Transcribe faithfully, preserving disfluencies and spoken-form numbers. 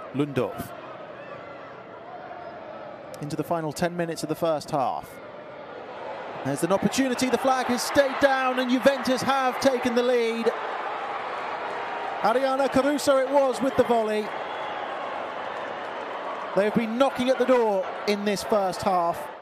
Lundorf. Into the final ten minutes of the first half. There's an opportunity, the flag has stayed down and Juventus have taken the lead. Arianna Caruso it was with the volley. They've been knocking at the door in this first half.